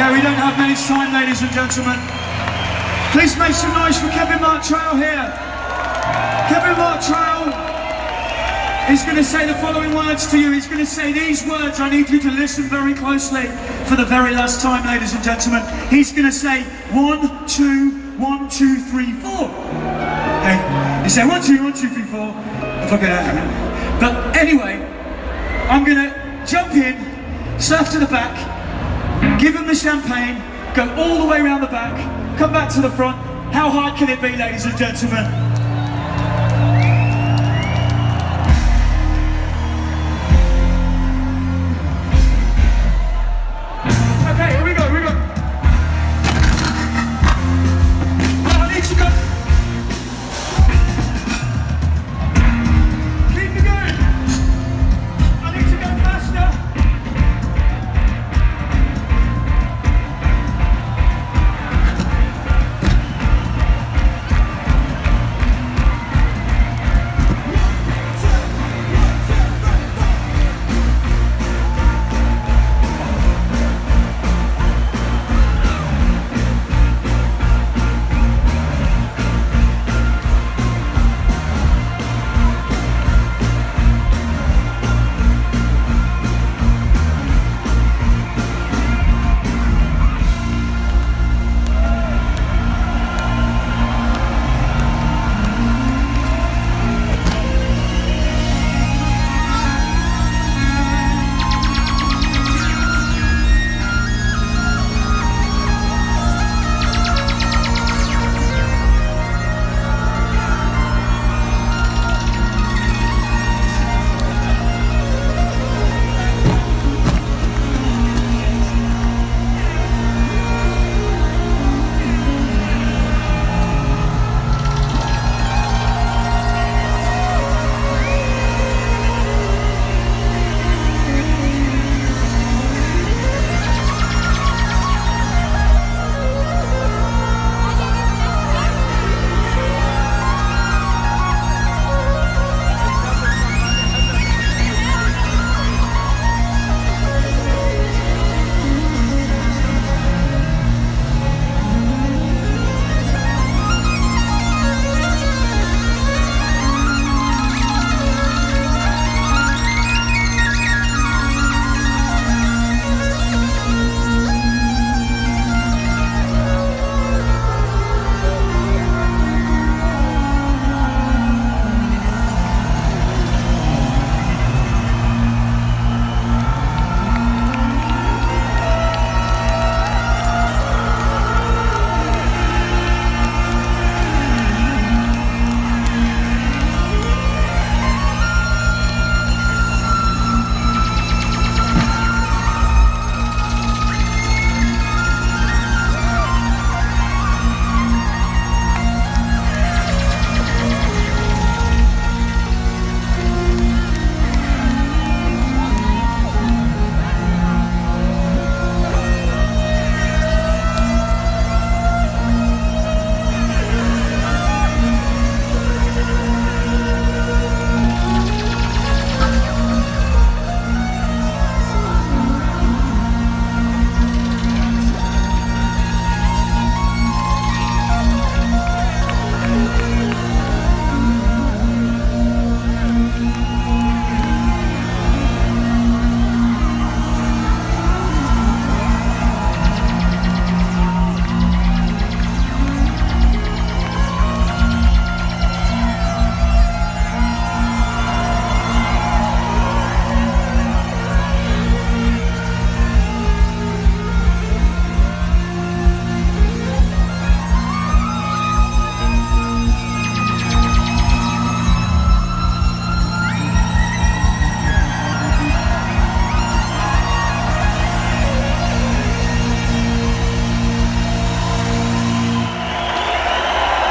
Okay, we don't have many time, ladies and gentlemen. Please make some noise for Kevin Mark Trail here. Kevin Mark Trail is going to say the following words to you. He's going to say these words. I need you to listen very closely for the very last time, ladies and gentlemen. He's going to say 1, 2, 1, 2, 3, 4. Okay, you say 1, 2, 1, 2, 3, 4. Look at that. But anyway, I'm going to jump in, surf to the back, give him the champagne, go all the way around the back, come back to the front. How hard can it be, ladies and gentlemen?